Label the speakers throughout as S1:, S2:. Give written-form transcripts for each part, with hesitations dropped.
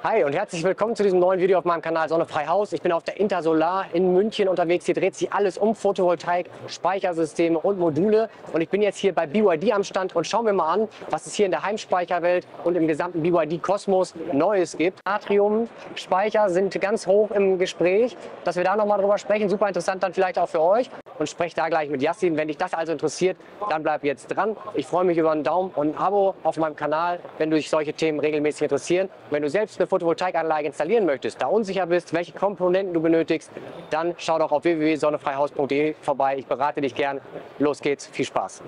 S1: Hi und herzlich willkommen zu diesem neuen Video auf meinem Kanal Sonne frei Haus. Ich bin auf der Intersolar in München unterwegs. Hier dreht sich alles um Photovoltaik, Speichersysteme und Module. Und ich bin jetzt hier bei BYD am Stand und schauen wir mal an, was es hier in der Heimspeicherwelt und im gesamten BYD-Kosmos Neues gibt. Natrium-Speicher sind ganz hoch im Gespräch, dass wir da nochmal drüber sprechen. Super interessant dann vielleicht auch für euch. Und spreche da gleich mit Yassin. Wenn dich das also interessiert, dann bleib jetzt dran. Ich freue mich über einen Daumen und ein Abo auf meinem Kanal, wenn dich solche Themen regelmäßig interessieren. Und wenn du selbst eine Photovoltaikanlage installieren möchtest, da unsicher bist, welche Komponenten du benötigst, dann schau doch auf www.sonnefreihaus.de vorbei. Ich berate dich gern. Los geht's, viel Spaß.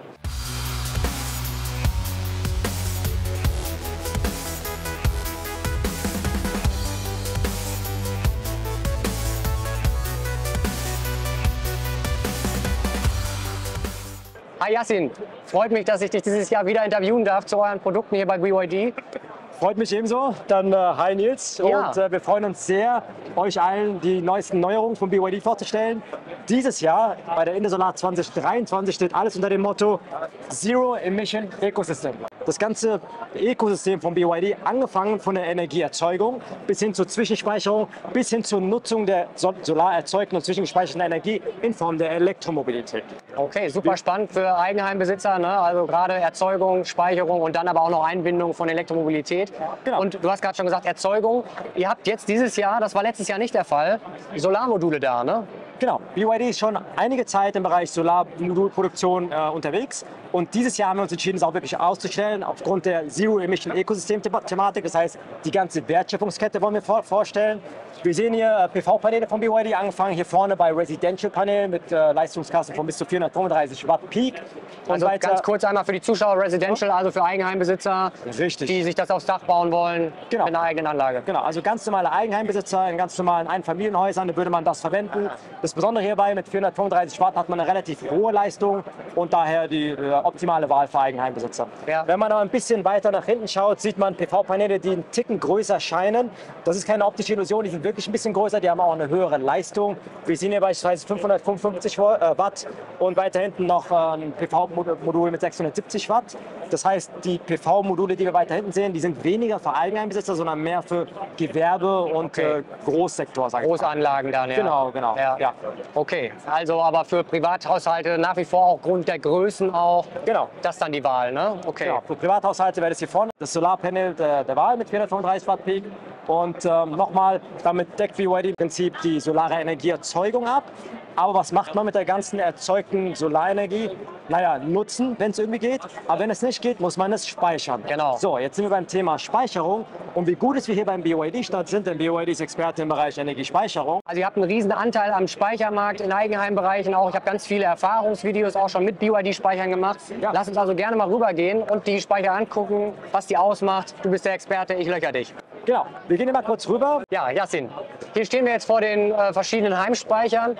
S1: Hi Yassin, freut mich, dass ich dich dieses Jahr wieder interviewen darf zu euren Produkten hier bei BYD.
S2: Freut mich ebenso. Dann hi Nils.
S1: Ja.
S2: Und wir freuen uns sehr, euch allen die neuesten Neuerungen von BYD vorzustellen. Dieses Jahr bei der Intersolar 2023 steht alles unter dem Motto Zero Emission Ecosystem. Das ganze Ökosystem von BYD, angefangen von der Energieerzeugung bis hin zur Zwischenspeicherung, bis hin zur Nutzung der solar erzeugten und zwischengespeicherten Energie in Form der Elektromobilität.
S1: Okay, super spannend für Eigenheimbesitzer, ne? Also gerade Erzeugung, Speicherung und dann aber auch noch Einbindung von Elektromobilität.
S2: Genau.
S1: Und du hast gerade schon gesagt, Erzeugung. Ihr habt jetzt dieses Jahr, das war letztes Jahr nicht der Fall, Solarmodule da, ne?
S2: Genau, BYD ist schon einige Zeit im Bereich Solarmodulproduktion unterwegs. Und dieses Jahr haben wir uns entschieden, es auch wirklich auszustellen, aufgrund der Zero-Emission-Ecosystem-Thematik. Das heißt, die ganze Wertschöpfungskette wollen wir vorstellen. Wir sehen hier PV-Paneele von BYD, angefangen hier vorne bei Residential-Panelen mit Leistungsklassen von bis zu 435 Watt Peak. Und
S1: Also
S2: weiter,
S1: ganz kurz einmal für die Zuschauer, Residential, also für Eigenheimbesitzer,
S2: Richtig.
S1: die sich das aufs Dach bauen wollen,
S2: Genau.
S1: mit einer eigenen Anlage.
S2: Genau, also ganz normale Eigenheimbesitzer in ganz normalen Einfamilienhäusern, da würde man das verwenden. Das Besondere hierbei, mit 435 Watt hat man eine relativ hohe Leistung und daher die optimale Wahl für Eigenheimbesitzer.
S1: Ja.
S2: Wenn man aber ein bisschen weiter nach hinten schaut, sieht man PV-Paneele, die einen Ticken größer scheinen. Das ist keine optische Illusion, die sind wirklich ein bisschen größer, die haben auch eine höhere Leistung. Wir sehen hier beispielsweise 555 Watt und weiter hinten noch ein PV-Modul mit 670 Watt. Das heißt, die PV-Module, die wir weiter hinten sehen, die sind weniger für Eigenheimbesitzer, sondern mehr für Gewerbe und Großsektor, sage ich mal.
S1: Großanlagen dann, ja.
S2: Genau. Ja.
S1: Okay, also aber für Privathaushalte nach wie vor auch aufgrund der Größen auch,
S2: Genau.
S1: das ist dann die Wahl, ne? Okay.
S2: Genau. Für Privathaushalte wäre das hier vorne das Solarpanel der Wahl mit 435 Watt Peak. Und nochmal, damit deckt BYD im Prinzip die solare Energieerzeugung ab. Aber was macht man mit der ganzen erzeugten Solarenergie? Naja, nutzen, wenn es irgendwie geht. Aber wenn es nicht geht, muss man es speichern.
S1: Genau.
S2: So, jetzt sind wir beim Thema Speicherung. Und wie gut, dass wir hier beim BYD-Stand sind, denn BYD ist Experte im Bereich Energiespeicherung.
S1: Also ihr habt einen riesen Anteil am Speichermarkt in Eigenheimbereichen auch. Ich habe ganz viele Erfahrungsvideos auch schon mit BYD-Speichern gemacht.
S2: Ja.
S1: Lass uns also gerne mal rübergehen und die Speicher angucken, was die ausmacht. Du bist der Experte, ich löcher dich.
S2: Genau, wir gehen hier mal kurz rüber.
S1: Ja, Yassin, hier stehen wir jetzt vor den verschiedenen Heimspeichern.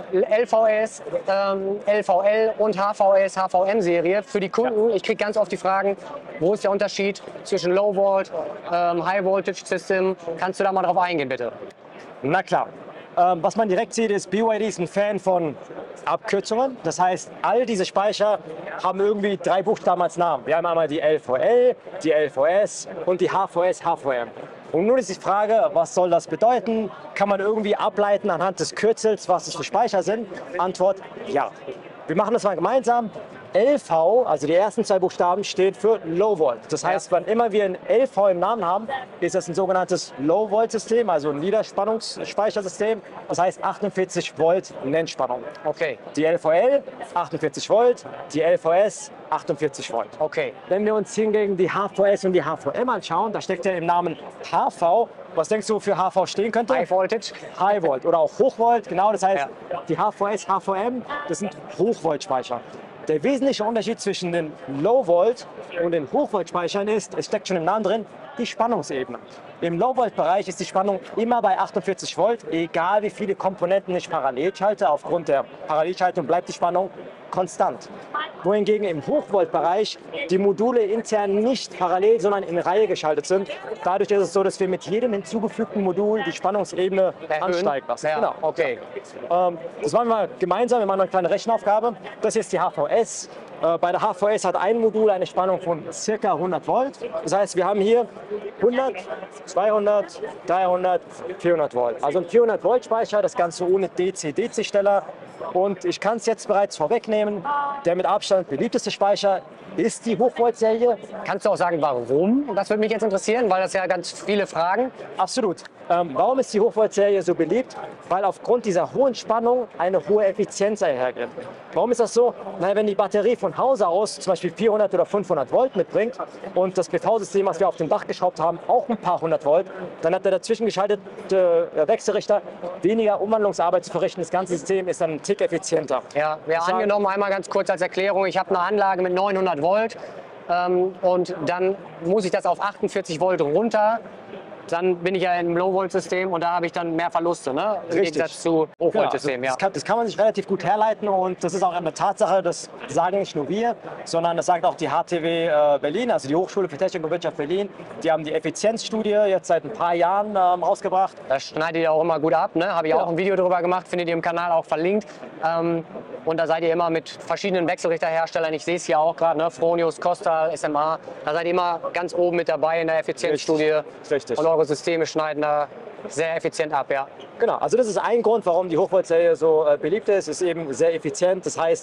S1: LVS, LVL und HVS, HVM-Serie. Für die Kunden, ich kriege ganz oft die Fragen, wo ist der Unterschied zwischen Low Volt, High Voltage System? Kannst du da mal drauf eingehen, bitte?
S2: Na klar. Was man direkt sieht, ist, BYD ist ein Fan von Abkürzungen. Das heißt, all diese Speicher haben irgendwie 3 Buchstaben als Namen. Wir haben einmal die LVL, die LVS und die HVS, HVM. Und nun ist die Frage, was soll das bedeuten? Kann man irgendwie ableiten anhand des Kürzels, was das für Speicher sind? Antwort, ja. Wir machen das mal gemeinsam. LV, also die ersten 2 Buchstaben, steht für Low Volt. Das heißt, wann immer wir ein LV im Namen haben, ist das ein sogenanntes Low Volt System, also ein Niederspannungsspeichersystem. Das heißt 48 Volt Nennspannung.
S1: Okay,
S2: Die LVL 48 Volt, die LVS 48 Volt.
S1: okay.
S2: Wenn wir uns hingegen die HVS und die HVM anschauen, da steckt ja im Namen HV. Was denkst du, wofür HV stehen könnte?
S1: High Voltage.
S2: High Volt oder auch Hochvolt. Genau, das heißt, die HVS, HVM, das sind Hochvoltspeicher. Der wesentliche Unterschied zwischen den Low Volt und den Hochvoltspeichern ist, es steckt schon im Namen drin, die Spannungsebene. Im Low Volt Bereich ist die Spannung immer bei 48 Volt, egal wie viele Komponenten ich parallel schalte. Aufgrund der Parallelschaltung bleibt die Spannung konstant. Wohingegen im Hochvoltbereich die Module intern nicht parallel, sondern in Reihe geschaltet sind. Dadurch ist es so, dass wir mit jedem hinzugefügten Modul die Spannungsebene ansteigen lassen.
S1: Ja, genau. Okay.
S2: Das machen wir gemeinsam, wir machen eine kleine Rechenaufgabe. Das hier ist die HVS. Bei der HVS hat ein Modul eine Spannung von ca. 100 Volt. Das heißt, wir haben hier 100, 200, 300, 400 Volt. Also ein 400 Volt Speicher, das Ganze ohne DC-DC-Steller. Und ich kann es jetzt bereits vorwegnehmen, der mit Abstand beliebteste Speicher ist die Hochvolt-Serie.
S1: Kannst du auch sagen, warum? Das würde mich jetzt interessieren, weil das ja ganz viele Fragen.
S2: Absolut. Warum ist die Hochvolt-Serie so beliebt? Weil aufgrund dieser hohen Spannung eine hohe Effizienz einhergeht. Warum ist das so? Na, wenn die Batterie von Hause aus zum Beispiel 400 oder 500 Volt mitbringt und das PV-System, was wir auf dem Dach geschraubt haben, auch ein paar hundert Volt, dann hat der dazwischen geschaltete Wechselrichter weniger Umwandlungsarbeit zu verrichten. Das ganze System ist dann ein Tick effizienter.
S1: Ja, angenommen, einmal ganz kurz als Erklärung, ich habe eine Anlage mit 900 Volt und dann muss ich das auf 48 Volt runter. Dann bin ich ja im Low-Volt-System und da habe ich dann mehr Verluste, ne? Im Gegensatz zu Hochvolt-System.
S2: Ja, das kann man sich relativ gut herleiten und das ist auch eine Tatsache, das sagen nicht nur wir, sondern das sagt auch die HTW Berlin, also die Hochschule für Technik und Wirtschaft Berlin. Die haben die Effizienzstudie jetzt seit ein paar Jahren rausgebracht.
S1: Das schneidet ihr auch immer gut ab, ne? Habe ich auch ein Video darüber gemacht, findet ihr im Kanal auch verlinkt. Und da seid ihr immer mit verschiedenen Wechselrichterherstellern, ich sehe es hier auch gerade, ne? Fronius, Costa, SMA, da seid ihr immer ganz oben mit dabei in der Effizienzstudie.
S2: Richtig.
S1: Und eure Systeme schneiden da sehr effizient ab, ja.
S2: Genau, also das ist ein Grund, warum die Hochvolt-Serie so beliebt ist. Es ist eben sehr effizient. Das heißt,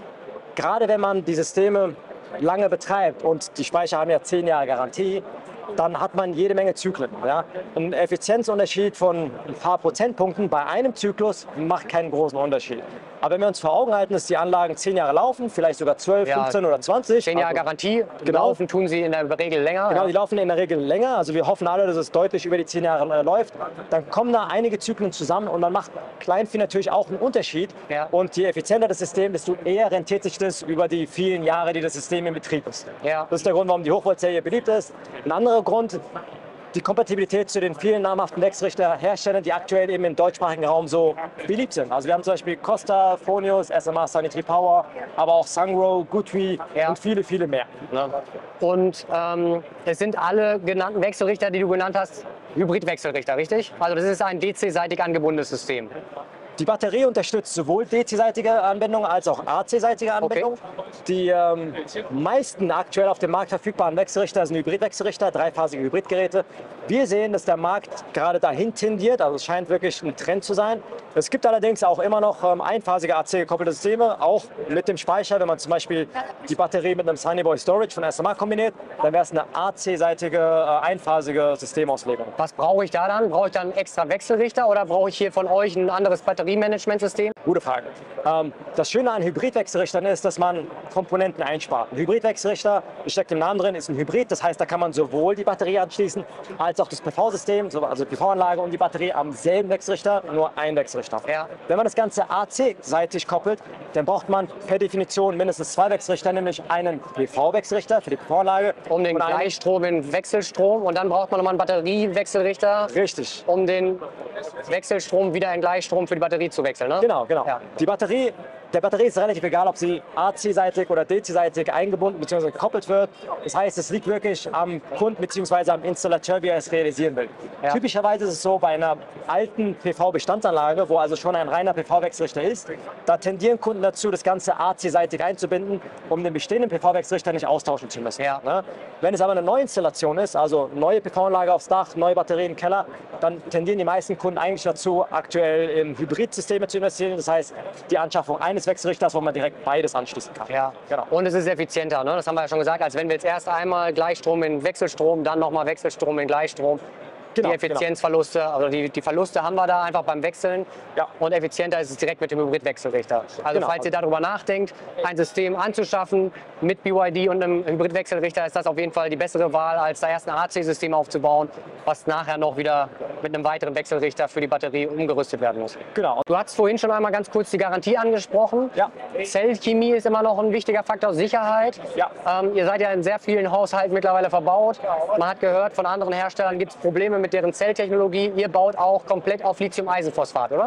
S2: gerade wenn man die Systeme lange betreibt und die Speicher haben ja 10 Jahre Garantie, dann hat man jede Menge Zyklen. Ja? Ein Effizienzunterschied von ein paar Prozentpunkten bei einem Zyklus macht keinen großen Unterschied. Aber wenn wir uns vor Augen halten, dass die Anlagen 10 Jahre laufen, vielleicht sogar 12, 15 oder 20.
S1: 10 Jahre Garantie, laufen tun sie in der Regel länger.
S2: Genau, die laufen in der Regel länger. Also wir hoffen alle, dass es deutlich über die 10 Jahre läuft. Dann kommen da einige Zyklen zusammen und dann macht Kleinvieh natürlich auch einen Unterschied.
S1: Ja.
S2: Und je effizienter das System, desto eher rentiert sich das über die vielen Jahre, die das System in Betrieb ist.
S1: Ja.
S2: Das ist der Grund, warum die Hochvolt-Serie beliebt ist. Ein anderer Grund, die Kompatibilität zu den vielen namhaften Wechselrichterherstellern, die aktuell eben im deutschsprachigen Raum so beliebt sind. Also wir haben zum Beispiel Costa, Fronius, SMA Sanitary Power, aber auch Sungrow, Goodtree und viele, viele mehr.
S1: Ne? Und es sind alle genannten Wechselrichter, die du genannt hast, Hybridwechselrichter, richtig? Also das ist ein DC-seitig angebundenes System.
S2: Die Batterie unterstützt sowohl DC-seitige Anwendungen als auch AC-seitige Anwendungen. Okay. Die meisten aktuell auf dem Markt verfügbaren Wechselrichter sind Hybridwechselrichter, dreiphasige Hybridgeräte. Wir sehen, dass der Markt gerade dahin tendiert, also es scheint wirklich ein Trend zu sein. Es gibt allerdings auch immer noch einphasige AC-gekoppelte Systeme, auch mit dem Speicher. Wenn man zum Beispiel die Batterie mit einem Sunnyboy Storage von SMA kombiniert, dann wäre es eine AC-seitige, einphasige Systemauslegung.
S1: Was brauche ich da dann? Brauche ich dann extra Wechselrichter oder brauche ich hier von euch ein anderes Batteriemanagementsystem?
S2: Gute Frage. Das Schöne an Hybridwechselrichtern ist, dass man Komponenten einspart. Ein Hybridwechselrichter, das steckt im Namen drin, ist ein Hybrid. Das heißt, da kann man sowohl die Batterie anschließen, als auch das PV-System, also die PV-Anlage und die Batterie am selben Wechselrichter, nur ein Wechselrichter. Ja. Wenn man das Ganze AC-seitig koppelt, dann braucht man per Definition mindestens 2 Wechselrichter, nämlich einen PV-Wechselrichter für die PV-Anlage.
S1: Um den Gleichstrom in Wechselstrom und dann braucht man nochmal einen Batteriewechselrichter.
S2: Richtig.
S1: Um den Wechselstrom wieder in Gleichstrom für die Batterie zu wechseln, ne?
S2: Genau. Ja. Der Batterie ist relativ egal, ob sie AC-seitig oder DC-seitig eingebunden bzw. gekoppelt wird. Das heißt, es liegt wirklich am Kunden bzw. am Installateur, wie er es realisieren will. Ja. Typischerweise ist es so, bei einer alten PV-Bestandsanlage, wo also schon ein reiner PV-Wechselrichter ist, da tendieren Kunden dazu, das Ganze AC-seitig einzubinden, um den bestehenden PV-Wechselrichter nicht austauschen zu müssen. Ja. Ne? Wenn es aber eine Neuinstallation ist, also neue PV-Anlage aufs Dach, neue Batterien im Keller, dann tendieren die meisten Kunden eigentlich dazu, aktuell in Hybridsysteme zu investieren. Das heißt, die Anschaffung eines Wechselrichters, wo man direkt beides anschließen kann. Ja,
S1: genau. Und es ist effizienter, ne? Das haben wir ja schon gesagt, als wenn wir jetzt erst einmal Gleichstrom in Wechselstrom, dann nochmal Wechselstrom in Gleichstrom. Genau, die Effizienzverluste, also die Verluste haben wir da einfach beim Wechseln. Ja. Und effizienter ist es direkt mit dem Hybridwechselrichter. Also falls ihr darüber nachdenkt, ein System anzuschaffen mit BYD und einem Hybridwechselrichter, ist das auf jeden Fall die bessere Wahl, als da erst ein AC-System aufzubauen, was nachher noch wieder mit einem weiteren Wechselrichter für die Batterie umgerüstet werden muss.
S2: Genau.
S1: Du hast vorhin schon einmal ganz kurz die Garantie angesprochen. Ja. Zellchemie ist immer noch ein wichtiger Faktor, Sicherheit. Ja. Ihr seid ja in sehr vielen Haushalten mittlerweile verbaut. Man hat gehört, von anderen Herstellern gibt es Probleme mit deren Zelltechnologie. Ihr baut auch komplett auf Lithium-Eisenphosphat, oder?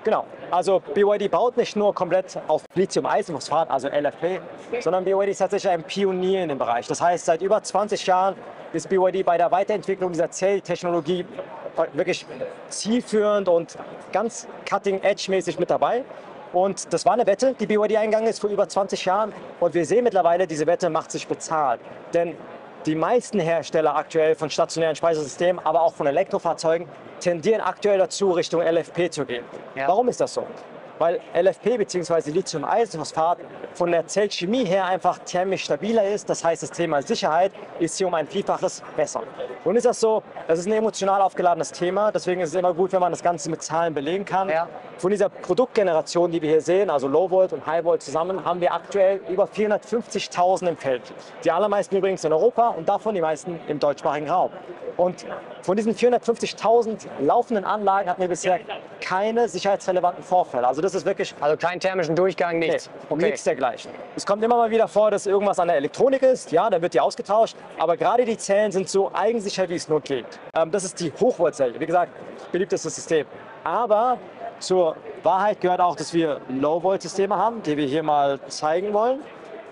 S2: Genau. Also BYD baut nicht nur komplett auf Lithium-Eisenphosphat, also LFP, sondern BYD ist tatsächlich ein Pionier in dem Bereich. Das heißt, seit über 20 Jahren ist BYD bei der Weiterentwicklung dieser Zelltechnologie wirklich zielführend und ganz cutting-edge-mäßig mit dabei. Und das war eine Wette, die BYD eingegangen ist vor über 20 Jahren. Und wir sehen mittlerweile, diese Wette macht sich bezahlt. Denn die meisten Hersteller aktuell von stationären Speichersystemen, aber auch von Elektrofahrzeugen, tendieren aktuell dazu, Richtung LFP zu gehen.
S1: Ja.
S2: Warum ist das so? Weil LFP bzw. Lithium-Eisenphosphat von der Zellchemie her einfach thermisch stabiler ist. Das heißt, das Thema Sicherheit ist hier um ein Vielfaches besser. Und ist das so? Das ist ein emotional aufgeladenes Thema. Deswegen ist es immer gut, wenn man das Ganze mit Zahlen belegen kann.
S1: Ja.
S2: Von dieser Produktgeneration, die wir hier sehen, also Low Volt und High Volt zusammen, haben wir aktuell über 450.000 im Feld. Die allermeisten übrigens in Europa und davon die meisten im deutschsprachigen Raum. Und von diesen 450.000 laufenden Anlagen hatten wir bisher keine sicherheitsrelevanten Vorfälle. Also das ist wirklich
S1: Also keinen thermischen Durchgang, nichts.
S2: okay. Nichts dergleichen. Es kommt immer mal wieder vor, dass irgendwas an der Elektronik ist. Ja, dann wird die ausgetauscht. Aber gerade die Zellen sind so eigensicher, wie es nur geht. Das ist die Hochvoltzelle. Wie gesagt, beliebtestes System. Aber zur Wahrheit gehört auch, dass wir Low-Volt-Systeme haben, die wir hier mal zeigen wollen.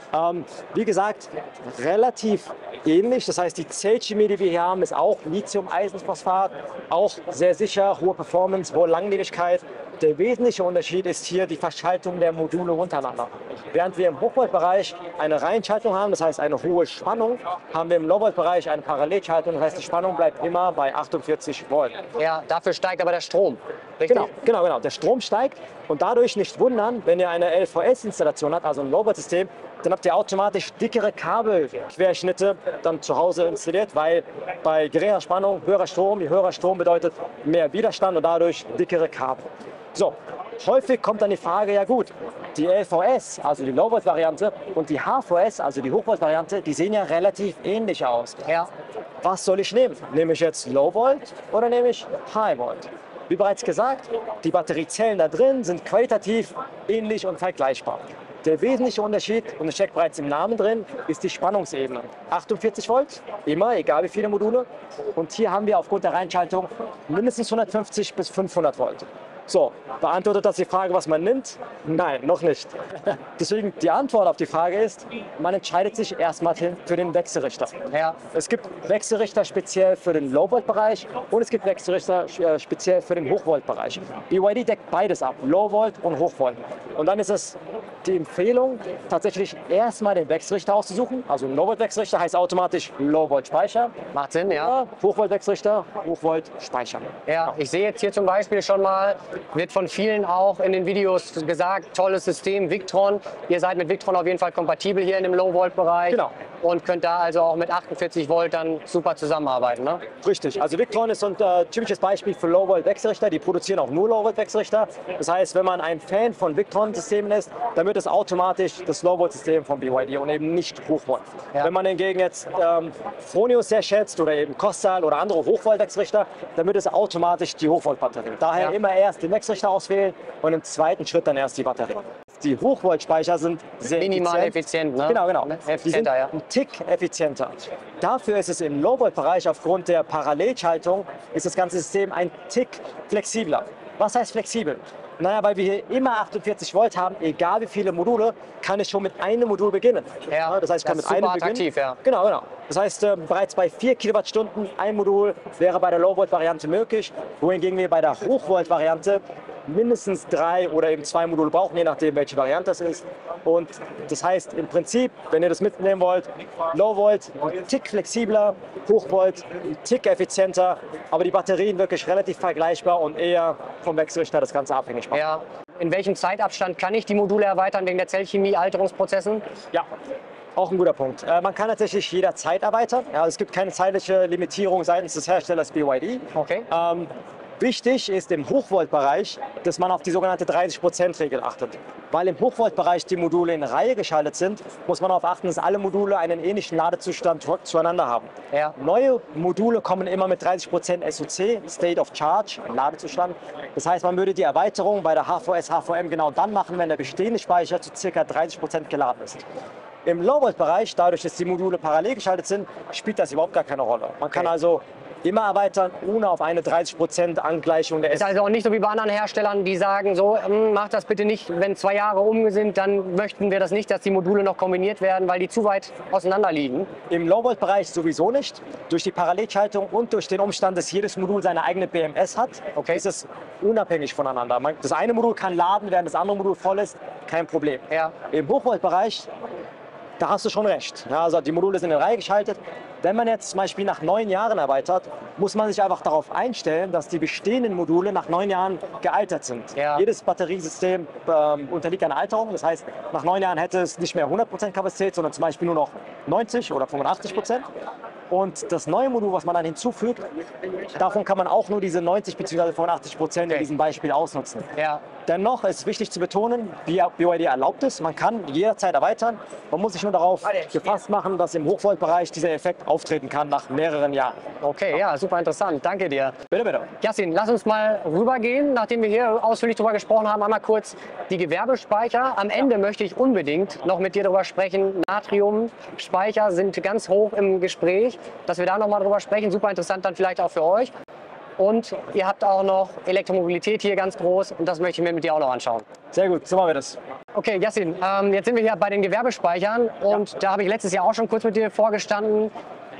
S2: Wie gesagt, relativ ähnlich. Das heißt, die Zellchemie, die wir hier haben, ist auch Lithium-Eisenphosphat, auch sehr sicher, hohe Performance, hohe Langlebigkeit. Der wesentliche Unterschied ist hier die Verschaltung der Module untereinander. Während wir im Hochvoltbereich eine Reihenschaltung haben, das heißt eine hohe Spannung, haben wir im Lowvoltbereich eine Parallelschaltung, das heißt die Spannung bleibt immer bei 48 Volt.
S1: Ja, dafür steigt aber der Strom. Richtig?
S2: Genau. Der Strom steigt und dadurch nicht wundern, wenn ihr eine LVS-Installation habt, also ein Lowvolt-System, dann habt ihr automatisch dickere Kabelquerschnitte dann zu Hause installiert, weil bei geringer Spannung höherer Strom, je höherer Strom bedeutet mehr Widerstand und dadurch dickere Kabel. So, häufig kommt dann die Frage, ja gut, die LVS, also die Low-Volt-Variante und die HVS, also die Hochvolt-Variante, die sehen ja relativ ähnlich aus.
S1: Ja.
S2: Was soll ich nehmen? Nehme ich jetzt Low-Volt oder nehme ich High-Volt? Wie bereits gesagt, die Batteriezellen da drin sind qualitativ ähnlich und vergleichbar. Der wesentliche Unterschied, und es steckt bereits im Namen drin, ist die Spannungsebene. 48 Volt, immer, egal wie viele Module. Und hier haben wir aufgrund der Reinschaltung mindestens 150 bis 500 Volt. So, beantwortet das die Frage, was man nimmt? Nein, noch nicht. Deswegen die Antwort auf die Frage ist, man entscheidet sich erstmal für den Wechselrichter.
S1: Ja.
S2: Es gibt Wechselrichter speziell für den Low-Volt-Bereich und es gibt Wechselrichter speziell für den Hochvolt-Bereich. BYD deckt beides ab, Low-Volt und Hochvolt. Und dann ist es die Empfehlung, tatsächlich erstmal den Wechselrichter auszusuchen. Also ein Low-Volt-Wechselrichter heißt automatisch Low-Volt-Speicher.
S1: Macht Sinn, ja.
S2: Hochvolt-Wechselrichter, Hochvolt-Speicher.
S1: Ja, ich sehe jetzt hier zum Beispiel schon mal, wird von vielen auch in den Videos gesagt, tolles System, Victron. Ihr seid mit Victron auf jeden Fall kompatibel hier in dem Low-Volt-Bereich.
S2: Genau.
S1: Und könnt da also auch mit 48 Volt dann super zusammenarbeiten, ne?
S2: Richtig. Also Victron ist ein typisches Beispiel für Low-Volt-Wechselrichter. Die produzieren auch nur Low-Volt-Wechselrichter. Das heißt, wenn man ein Fan von Victron-Systemen ist, dann wird es automatisch das Low-Volt-System von BYD und eben nicht Hochvolt.
S1: Ja.
S2: Wenn man hingegen jetzt Fronius sehr schätzt oder eben Kostal oder andere Hochvolt-Wechselrichter, dann wird es automatisch die Hochvolt-Batterie. Daher immer erst den Wechselrichter auswählen und im zweiten Schritt dann erst die Batterie. Die Hochvoltspeicher sind sehr
S1: Minimal effizient, ne?
S2: Genau. Die sind
S1: Effizienter, ja.
S2: ein Tick effizienter. Dafür ist es im Low-Volt-Bereich aufgrund der Parallelschaltung ist das ganze System ein Tick flexibler. Was heißt flexibel? Naja, weil wir hier immer 48 Volt haben, egal wie viele Module, kann ich schon mit einem Modul beginnen.
S1: Ja,
S2: das heißt, ich kann
S1: das
S2: mit
S1: ist super
S2: einem
S1: attraktiv,
S2: beginnen.
S1: ja.
S2: Genau. Das heißt, bereits bei 4 Kilowattstunden ein Modul wäre bei der Low-Volt-Variante möglich, wohingegen wir bei der Hochvolt-Variante mindestens 3 oder eben 2 Module brauchen, je nachdem, welche Variante das ist. Und das heißt im Prinzip, wenn ihr das mitnehmen wollt, Low-Volt ein Tick flexibler, Hochvolt ein Tick effizienter, aber die Batterien wirklich relativ vergleichbar und eher vom Wechselrichter das Ganze abhängig machen.
S1: Ja. In welchem Zeitabstand kann ich die Module erweitern wegen der Zellchemie, Alterungsprozessen?
S2: Ja. Auch ein guter Punkt. Man kann tatsächlich jederzeit erweitern. Ja, es gibt keine zeitliche Limitierung seitens des Herstellers BYD.
S1: Okay.
S2: Wichtig ist im Hochvoltbereich, dass man auf die sogenannte 30%-Regel achtet. Weil im Hochvoltbereich die Module in Reihe geschaltet sind, muss man darauf achten, dass alle Module einen ähnlichen Ladezustand zueinander haben.
S1: Ja.
S2: Neue Module kommen immer mit 30% SOC, State of Charge, Ladezustand. Das heißt, man würde die Erweiterung bei der HVS, HVM genau dann machen, wenn der bestehende Speicher zu ca. 30% geladen ist. Im Low-Volt-Bereich, dadurch, dass die Module parallel geschaltet sind, spielt das überhaupt gar keine Rolle. Man kann also immer erweitern, ohne auf eine 30% Angleichung der
S1: Ist also auch nicht so wie bei anderen Herstellern, die sagen, so, macht das bitte nicht, wenn 2 Jahre um sind, dann möchten wir das nicht, dass die Module noch kombiniert werden, weil die zu weit auseinander liegen.
S2: Im Low-Volt-Bereich sowieso nicht. Durch die Parallelschaltung und durch den Umstand, dass jedes Modul seine eigene BMS hat, ist es unabhängig voneinander. Das eine Modul kann laden, während das andere Modul voll ist, kein Problem.
S1: Ja.
S2: Im Hochvolt-Bereich, da hast du schon recht. Ja, also die Module sind in Reihe geschaltet. Wenn man jetzt zum Beispiel nach 9 Jahren erweitert, muss man sich einfach darauf einstellen, dass die bestehenden Module nach 9 Jahren gealtert sind.
S1: Ja.
S2: Jedes Batteriesystem unterliegt einer Alterung. Das heißt, nach 9 Jahren hätte es nicht mehr 100% Kapazität, sondern zum Beispiel nur noch 90 oder 85%. Und das neue Modul, was man dann hinzufügt, davon kann man auch nur diese 90 bzw. 85% in diesem Beispiel ausnutzen.
S1: Ja.
S2: Dennoch ist wichtig zu betonen, wie BYD erlaubt ist. Man kann jederzeit erweitern. Man muss sich nur darauf gefasst machen, dass im Hochvoltbereich dieser Effekt auftreten kann nach mehreren Jahren.
S1: Okay, ja, super interessant. Danke dir.
S2: Bitte, bitte.
S1: Yassin, lass uns mal rübergehen, nachdem wir hier ausführlich darüber gesprochen haben, einmal kurz die Gewerbespeicher. Am Ende möchte ich unbedingt noch mit dir darüber sprechen. Natriumspeicher sind ganz hoch im Gespräch, dass wir da noch mal drüber sprechen. Super interessant dann vielleicht auch für euch. Und ihr habt auch noch Elektromobilität hier ganz groß und das möchte ich mir mit dir auch noch anschauen.
S2: Sehr gut, so machen wir das.
S1: Okay, Yassin, jetzt sind wir hier bei den Gewerbespeichern und da habe ich letztes Jahr auch schon kurz mit dir vorgestanden.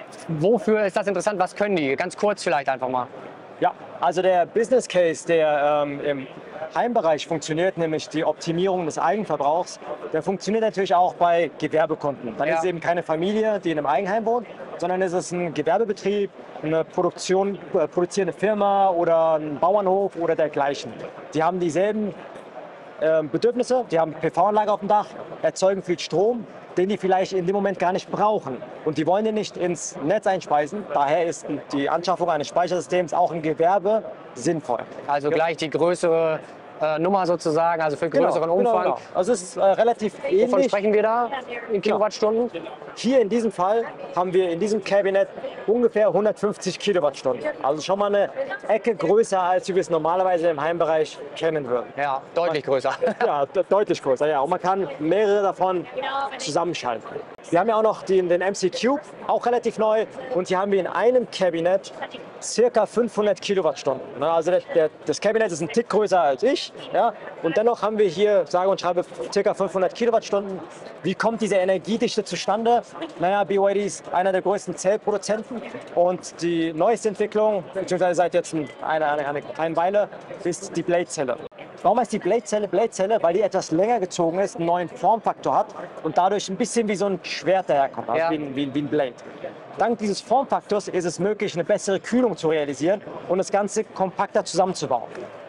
S1: Wofür ist das interessant? Was können die? Ganz kurz vielleicht einfach mal.
S2: Ja, also der Business Case, der im Heimbereich funktioniert, nämlich die Optimierung des Eigenverbrauchs, der funktioniert natürlich auch bei Gewerbekunden. Dann ist es eben keine Familie, die in einem Eigenheim wohnt, sondern es ist ein Gewerbebetrieb, eine produzierende Firma oder ein Bauernhof oder dergleichen. Die haben dieselben Bedürfnisse, die haben PV-Anlage auf dem Dach, erzeugen viel Strom, den die vielleicht in dem Moment gar nicht brauchen. Und die wollen den nicht ins Netz einspeisen. Daher ist die Anschaffung eines Speichersystems auch im Gewerbe sinnvoll.
S1: Also gleich die größere Nummer sozusagen, also für größeren Umfang.
S2: Genau. Also es ist relativ ähnlich.
S1: Wovon sprechen wir da in Kilowattstunden?
S2: Hier in diesem Fall haben wir in diesem Cabinet ungefähr 150 Kilowattstunden. Also schon mal eine Ecke größer, als wir es normalerweise im Heimbereich kennen würden.
S1: Ja, deutlich größer.
S2: Ja, deutlich größer. Ja. Und man kann mehrere davon zusammenschalten. Wir haben ja auch noch den MC Cube, auch relativ neu. Und hier haben wir in einem Cabinet circa 500 Kilowattstunden. Also das Cabinet ist ein Tick größer als ich. Ja? Und dennoch haben wir hier, sage und schreibe, circa 500 Kilowattstunden. Wie kommt diese Energiedichte zustande? Naja, BYD ist einer der größten Zellproduzenten und die neueste Entwicklung, beziehungsweise seit jetzt eine kleine Weile, ist die Blade-Zelle. Warum heißt die Blade-Zelle Blade-Zelle? Weil die etwas länger gezogen ist, einen neuen Formfaktor hat und dadurch ein bisschen wie so ein Schwert daherkommt, also wie ein Blade. Dank dieses Formfaktors ist es möglich, eine bessere Kühlung zu realisieren und das Ganze kompakter zusammenzubauen.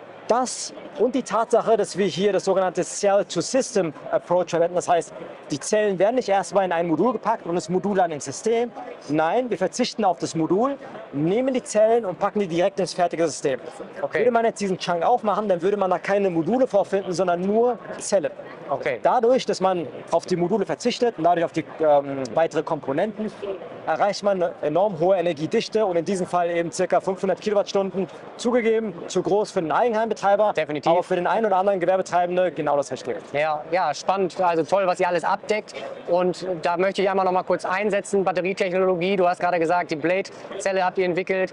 S2: Das und die Tatsache, dass wir hier das sogenannte Cell-to-System-Approach verwenden, das heißt, die Zellen werden nicht erstmal in ein Modul gepackt und das Modul dann ins System. Nein, wir verzichten auf das Modul, nehmen die Zellen und packen die direkt ins fertige System. Okay. Würde man jetzt diesen Chunk aufmachen, dann würde man da keine Module vorfinden, sondern nur Zellen. Okay. Dadurch, dass man auf die Module verzichtet und dadurch auf die weitere Komponenten, erreicht man eine enorm hohe Energiedichte und in diesem Fall eben ca. 500 Kilowattstunden. Zugegeben, zu groß für den Eigenheimbetreiber,
S1: definitiv,
S2: aber für den einen oder anderen Gewerbetreibende genau das Richtige.
S1: Ja, spannend, also toll, was ihr alles abdeckt und da möchte ich einmal noch mal kurz einsetzen, Batterietechnologie, du hast gerade gesagt, die Blade-Zelle habt ihr entwickelt,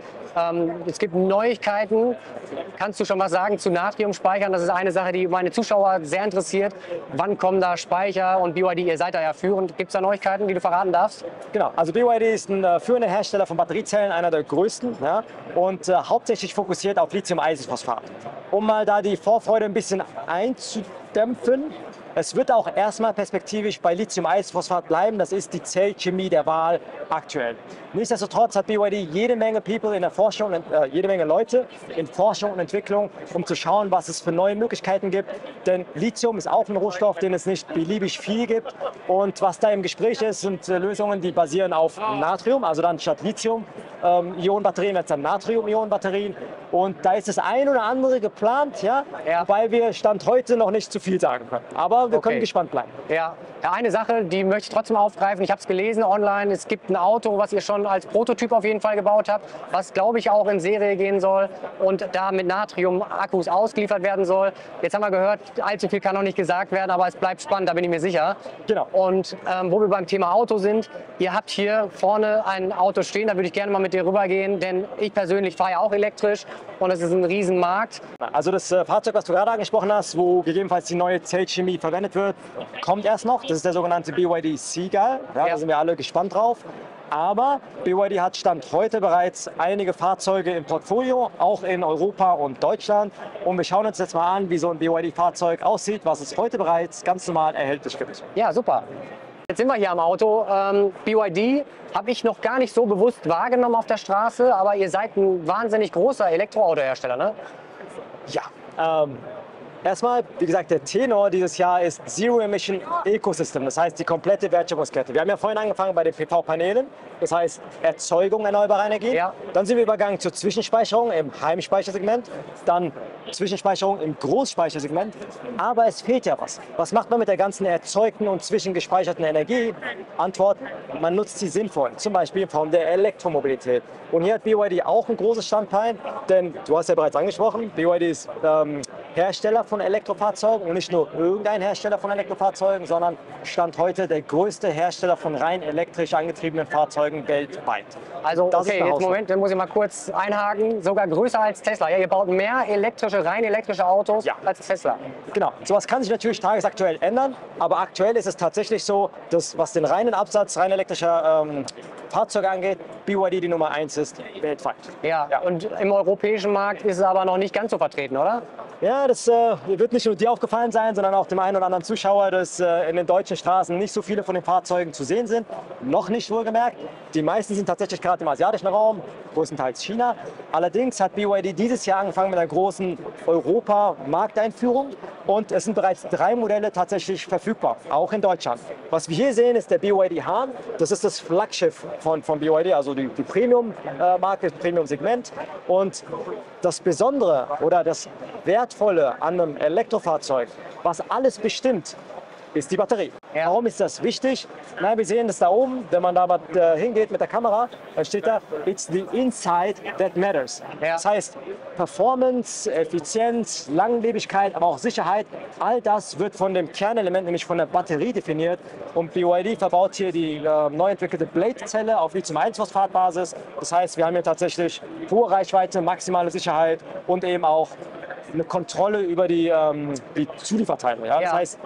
S1: es gibt Neuigkeiten, kannst du schon was sagen zu Natriumspeichern? Das ist eine Sache, die meine Zuschauer sehr interessiert. Wann kommen da Speicher und BYD, ihr seid da ja führend, gibt es da Neuigkeiten, die du verraten darfst?
S2: Genau, also BYD ist ein führender Hersteller von Batteriezellen, einer der größten, ja, und hauptsächlich fokussiert auf Lithium-Eisenphosphat. Um mal da die Vorfreude ein bisschen einzudämpfen, es wird auch erstmal perspektivisch bei Lithium-Eisenphosphat bleiben. Das ist die Zellchemie der Wahl aktuell. Nichtsdestotrotz hat BYD jede Menge People in der Forschung, jede Menge Leute in Forschung und Entwicklung, um zu schauen, was es für neue Möglichkeiten gibt. Denn Lithium ist auch ein Rohstoff, den es nicht beliebig viel gibt. Und was da im Gespräch ist, sind Lösungen, die basieren auf Natrium, also dann statt Lithium-Ionen-Batterien, jetzt dann Natrium-Ionen-Batterien. Und da ist das ein oder andere geplant, ja,
S1: Ja.
S2: wobei wir Stand heute noch nicht zu viel sagen können. Aber wir können
S1: Okay.
S2: gespannt bleiben.
S1: Ja, eine Sache, die möchte ich trotzdem aufgreifen. Ich habe es gelesen online. Es gibt ein Auto, was ihr schon als Prototyp auf jeden Fall gebaut habt, was, glaube ich, auch in Serie gehen soll und da mit Natrium-Akkus ausgeliefert werden soll. Jetzt haben wir gehört, allzu viel kann noch nicht gesagt werden, aber es bleibt spannend, da bin ich mir sicher.
S2: Genau.
S1: Und wo wir beim Thema Auto sind, ihr habt hier vorne ein Auto stehen, da würde ich gerne mal mit dir rübergehen, denn ich persönlich fahre ja auch elektrisch und es ist ein Riesenmarkt.
S2: Also das Fahrzeug, was du gerade angesprochen hast, wo gegebenenfalls die neue Zellchemie verwendet wird, kommt erst noch. Das ist der sogenannte BYD Seagull. Ja,
S1: Ja.
S2: Da sind wir alle gespannt drauf. Aber BYD hat Stand heute bereits einige Fahrzeuge im Portfolio, auch in Europa und Deutschland. Und wir schauen uns jetzt mal an, wie so ein BYD-Fahrzeug aussieht, was es heute bereits ganz normal erhältlich gibt.
S1: Ja, super. Jetzt sind wir hier am Auto. BYD habe ich noch gar nicht so bewusst wahrgenommen auf der Straße, aber ihr seid ein wahnsinnig großer Elektroautohersteller, ne?
S2: Ja, erstmal, wie gesagt, der Tenor dieses Jahr ist Zero Emission Ecosystem, das heißt die komplette Wertschöpfungskette. Wir haben ja vorhin angefangen bei den PV-Paneelen, das heißt Erzeugung erneuerbarer Energie.
S1: Ja.
S2: Dann sind wir übergegangen zur Zwischenspeicherung im Heimspeichersegment, dann Zwischenspeicherung im Großspeichersegment. Aber es fehlt ja was. Was macht man mit der ganzen erzeugten und zwischengespeicherten Energie? Antwort, man nutzt sie sinnvoll, zum Beispiel in Form der Elektromobilität. Und hier hat BYD auch ein großes Standbein, denn du hast ja bereits angesprochen, BYD ist Hersteller von Elektrofahrzeugen und nicht nur irgendein Hersteller von Elektrofahrzeugen, sondern Stand heute der größte Hersteller von rein elektrisch angetriebenen Fahrzeugen weltweit.
S1: Also,
S2: Das ist
S1: okay,
S2: eine
S1: jetzt
S2: Hausnummer.
S1: Moment, dann muss ich mal kurz einhaken. Sogar größer als Tesla. Ja, ihr baut mehr rein elektrische Autos
S2: Ja.
S1: als Tesla.
S2: Genau, sowas kann sich natürlich tagesaktuell ändern, aber aktuell ist es tatsächlich so, dass was den reinen Absatz rein elektrischer Fahrzeuge angeht, BYD die Nummer 1 ist weltweit.
S1: Ja.
S2: Ja.
S1: Und im europäischen Markt ist es aber noch nicht ganz so vertreten, oder?
S2: Ja, das wird nicht nur dir aufgefallen sein, sondern auch dem einen oder anderen Zuschauer, dass in den deutschen Straßen nicht so viele von den Fahrzeugen zu sehen sind. Noch nicht wohlgemerkt. Die meisten sind tatsächlich gerade im asiatischen Raum, größtenteils China. Allerdings hat BYD dieses Jahr angefangen mit einer großen Europa-Markteinführung und es sind bereits 3 Modelle tatsächlich verfügbar, auch in Deutschland. Was wir hier sehen, ist der BYD Hahn. Das ist das Flaggschiff von BYD, also die Premium-Marke, Premium-Segment. Und das Besondere oder das Wertvolle an einem Elektrofahrzeug, was alles bestimmt, ist die Batterie.
S1: Ja.
S2: Warum ist das wichtig? Na, wir sehen das da oben, wenn man da mal hingeht mit der Kamera, dann steht da, it's the inside that matters.
S1: Ja.
S2: Das heißt, Performance, Effizienz, Langlebigkeit, aber auch Sicherheit, all das wird von dem Kernelement, nämlich von der Batterie definiert. Und BYD verbaut hier die neu entwickelte Blade-Zelle auf Lithium-1-Phosphat-Basis. Das heißt, wir haben hier tatsächlich hohe Reichweite, maximale Sicherheit und eben auch eine Kontrolle über die Zulieferteile. Ja?
S1: Ja.
S2: Das heißt,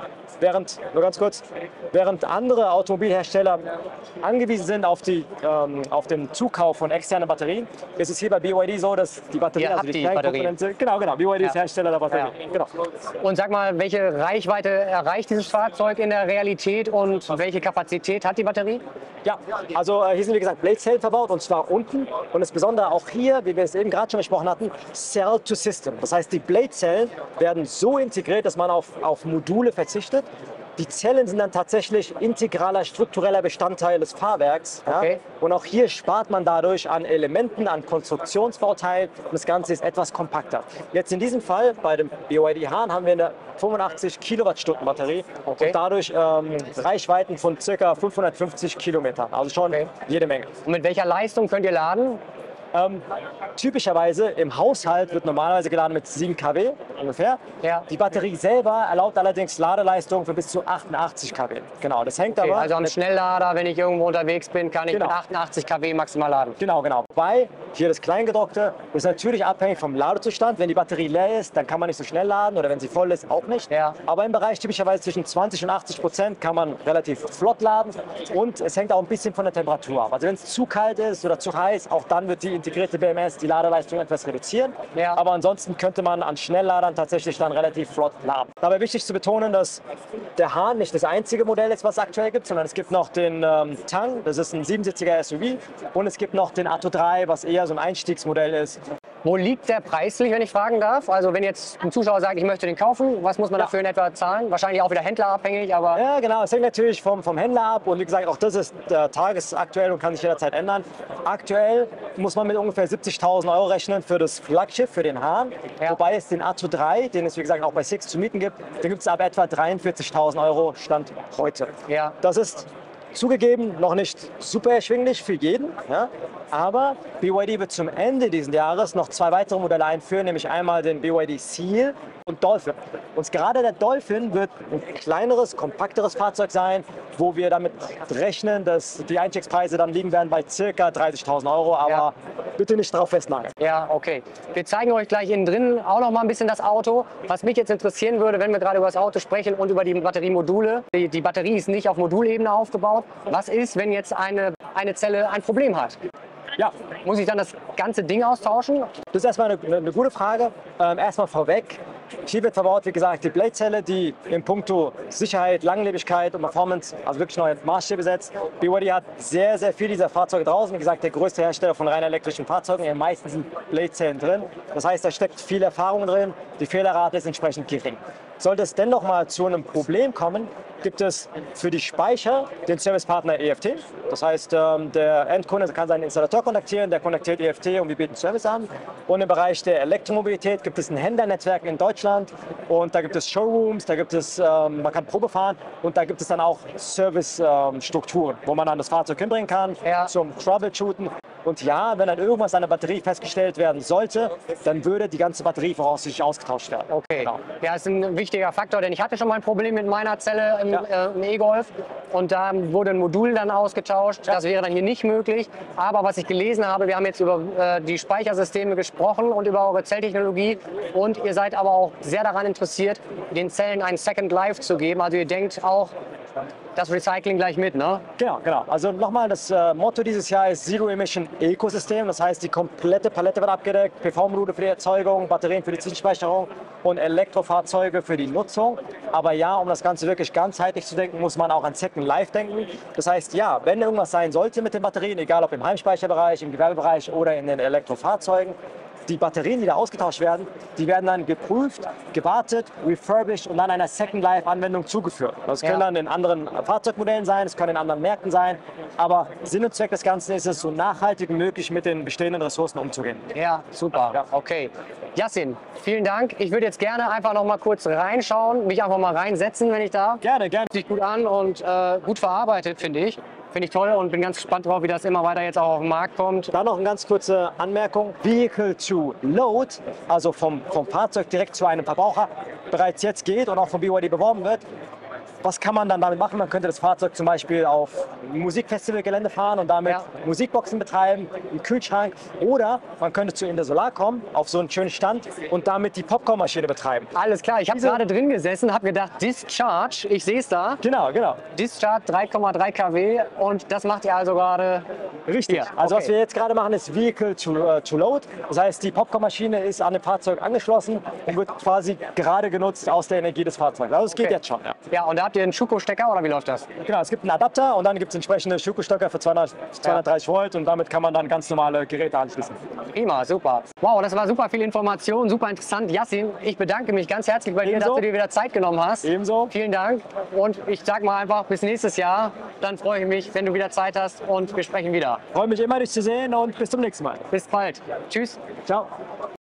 S2: während andere Automobilhersteller angewiesen sind auf den Zukauf von externen Batterien, ist es hier bei BYD so, dass die Batterie,
S1: Ihr
S2: also
S1: habt
S2: die
S1: die
S2: Kernkomponente, genau, BYD ist
S1: Ja.
S2: Hersteller der Batterie.
S1: Ja.
S2: Genau.
S1: Und sag mal, welche Reichweite erreicht dieses Fahrzeug in der Realität und welche Kapazität hat die Batterie?
S2: Ja, also hier sind wie gesagt Blade-Zellen verbaut und zwar unten. Und das Besondere auch hier, wie wir es eben gerade schon besprochen hatten, Cell-to-System. Das heißt, die Blade-Zellen werden so integriert, dass man auf Module verzichtet. Die Zellen sind dann tatsächlich integraler, struktureller Bestandteil des Fahrwerks. Ja?
S1: Okay.
S2: Und auch hier spart man dadurch an Elementen, an Konstruktionsbauteilen und das Ganze ist etwas kompakter. Jetzt in diesem Fall bei dem BYD Hahn haben wir eine 85 Kilowattstunden Batterie
S1: Okay.
S2: und dadurch Reichweiten von ca. 550 Kilometern. Also schon
S1: Okay.
S2: jede Menge.
S1: Und mit welcher Leistung könnt ihr laden?
S2: Typischerweise im Haushalt wird normalerweise geladen mit 7 kW ungefähr.
S1: Ja.
S2: Die Batterie selber erlaubt allerdings Ladeleistung für bis zu 88 kW. Genau, das hängt
S1: Okay,
S2: aber
S1: also am Schnelllader, wenn ich irgendwo unterwegs bin, kann ich
S2: Genau.
S1: mit 88 kW maximal laden.
S2: Genau. Wobei, hier das Kleingedruckte, ist natürlich abhängig vom Ladezustand. Wenn die Batterie leer ist, dann kann man nicht so schnell laden oder wenn sie voll ist, auch nicht.
S1: Ja.
S2: Aber im Bereich typischerweise zwischen 20 und 80% kann man relativ flott laden und es hängt auch ein bisschen von der Temperatur ab. Also wenn es zu kalt ist oder zu heiß, auch dann wird die integrierte BMS die Ladeleistung etwas reduzieren.
S1: Ja.
S2: Aber ansonsten könnte man an Schnellladern Hahn tatsächlich dann relativ flott lahm. Dabei wichtig zu betonen, dass der Hahn nicht das einzige Modell ist, was es aktuell gibt, sondern es gibt noch den Tang, das ist ein 7-sitziger SUV, und es gibt noch den Atto 3, was eher so ein Einstiegsmodell ist.
S1: Wo liegt der preislich, wenn ich fragen darf? Also wenn jetzt ein Zuschauer sagt, ich möchte den kaufen, was muss man dafür in etwa zahlen? Wahrscheinlich auch wieder händlerabhängig, aber...
S2: Ja, genau. Es hängt natürlich vom Händler ab. Und wie gesagt, auch das ist tagesaktuell und kann sich jederzeit ändern. Aktuell muss man mit ungefähr 70.000 € rechnen für das Flaggschiff, für den Hahn.
S1: Ja.
S2: Wobei es den Atto 3, den es wie gesagt auch bei Sixt zu mieten gibt, den gibt es ab etwa 43.000 € Stand heute.
S1: Ja.
S2: Das ist zugegeben noch nicht super erschwinglich für jeden, ja? Aber BYD wird zum Ende dieses Jahres noch 2 weitere Modelle einführen, nämlich einmal den BYD Seal und Dolphin. Und gerade der Dolphin wird ein kleineres, kompakteres Fahrzeug sein, wo wir damit rechnen, dass die Einstiegspreise dann liegen werden bei ca. 30.000 €, aber
S1: Ja.
S2: bitte nicht drauf festnageln.
S1: Ja, okay. Wir zeigen euch gleich innen drin auch noch mal ein bisschen das Auto. Was mich jetzt interessieren würde, wenn wir gerade über das Auto sprechen und über die Batteriemodule. Die Batterie ist nicht auf Modulebene aufgebaut. Was ist, wenn jetzt eine Zelle ein Problem hat?
S2: Ja,
S1: Muss ich dann das ganze Ding austauschen?
S2: das ist erstmal eine gute Frage. Erstmal vorweg. Hier wird verbaut, wie gesagt, die Blade-Zelle, die in puncto Sicherheit, Langlebigkeit und Performance also wirklich neue Maßstäbe setzt. BYD hat sehr, sehr viel dieser Fahrzeuge draußen. Wie gesagt, der größte Hersteller von rein elektrischen Fahrzeugen. In den meisten sind Blade-Zellen drin. Das heißt, da steckt viel Erfahrung drin. Die Fehlerrate ist entsprechend gering. Sollte es dennoch mal zu einem Problem kommen, gibt es für die Speicher den Servicepartner EFT. Das heißt, der Endkunde kann seinen Installateur kontaktieren, der kontaktiert EFT und wir bieten Service an. Und im Bereich der Elektromobilität gibt es ein Händlernetzwerk in Deutschland und da gibt es Showrooms, da gibt es, man kann Probe fahren und da gibt es dann auch Service-Strukturen, wo man dann das Fahrzeug hinbringen kann
S1: Ja.
S2: zum Troubleshooten. Und ja, wenn dann irgendwas an der Batterie festgestellt werden sollte, dann würde die ganze Batterie voraussichtlich ausgetauscht werden.
S1: Okay.
S2: Genau.
S1: Ja, ist ein wichtiger Faktor, denn ich hatte schon mal ein Problem mit meiner Zelle im E-Golf und da wurde ein Modul dann ausgetauscht. Das wäre dann hier nicht möglich. Aber was ich gelesen habe, wir haben jetzt über die Speichersysteme gesprochen und über eure Zelltechnologie und ihr seid aber auch sehr daran interessiert, den Zellen ein Second Life zu geben. Also ihr denkt auch das Recycling gleich mit, ne?
S2: Genau, genau. Also nochmal, das Motto dieses Jahr ist Zero Emission Ökosystem. Das heißt, die komplette Palette wird abgedeckt. PV-Module für die Erzeugung, Batterien für die Zwischenspeicherung und Elektrofahrzeuge für die Nutzung. Aber ja, um das Ganze wirklich ganzheitlich zu denken, muss man auch an Second Life denken. Das heißt, ja, wenn irgendwas sein sollte mit den Batterien, egal ob im Heimspeicherbereich, im Gewerbebereich oder in den Elektrofahrzeugen, die Batterien, die da ausgetauscht werden, die werden dann geprüft, gewartet, refurbished und dann einer Second Life Anwendung zugeführt. Das können dann in anderen Fahrzeugmodellen sein, es können in anderen Märkten sein, aber Sinn und Zweck des Ganzen ist es, so nachhaltig wie möglich mit den bestehenden Ressourcen umzugehen.
S1: Ja, super.
S2: Ja.
S1: Okay. Yassin, vielen Dank. Ich würde jetzt gerne einfach noch mal kurz reinschauen, mich einfach mal reinsetzen, wenn ich darf.
S2: Gerne, gerne.
S1: Sich gut an und gut verarbeitet, finde ich. Finde ich toll und bin ganz gespannt drauf, wie das immer weiter jetzt auch auf den Markt kommt.
S2: Dann noch eine ganz kurze Anmerkung. Vehicle to Load, also vom Fahrzeug direkt zu einem Verbraucher, bereits jetzt geht und auch von BYD beworben wird. Was kann man dann damit machen? Man könnte das Fahrzeug zum Beispiel auf Musikfestivalgelände fahren und damit Musikboxen betreiben, einen Kühlschrank. Oder man könnte zu Intersolar kommen, auf so einen schönen Stand und damit die Popcornmaschine betreiben.
S1: Alles klar, ich habe gerade drin gesessen, habe gedacht, Discharge, ich sehe es da.
S2: Genau, genau.
S1: Discharge 3,3 kW und das macht ihr also gerade
S2: Richtig.
S1: hier.
S2: Also
S1: Okay.
S2: was wir jetzt gerade machen, ist Vehicle to Load. Das heißt, die Popcornmaschine ist an dem Fahrzeug angeschlossen und wird quasi gerade genutzt aus der Energie des Fahrzeugs. Also es geht
S1: Okay.
S2: jetzt schon. Ja.
S1: Ja, und da habt ihr einen Schuko-Stecker oder wie läuft das?
S2: Genau, es gibt einen Adapter und dann gibt es entsprechende Schuko-Stöcker für 230 Volt und damit kann man dann ganz normale Geräte anschließen.
S1: Prima, super. Wow, das war super viel Information, super interessant. Yassin, ich bedanke mich ganz herzlich bei dir,
S2: Ebenso.
S1: dass du dir wieder Zeit genommen hast.
S2: Ebenso.
S1: Vielen Dank und ich sag mal einfach bis nächstes Jahr. Dann freue ich mich, wenn du wieder Zeit hast und wir sprechen wieder.
S2: Freue mich immer, dich zu sehen und bis zum nächsten Mal.
S1: Bis bald. Tschüss.
S2: Ciao.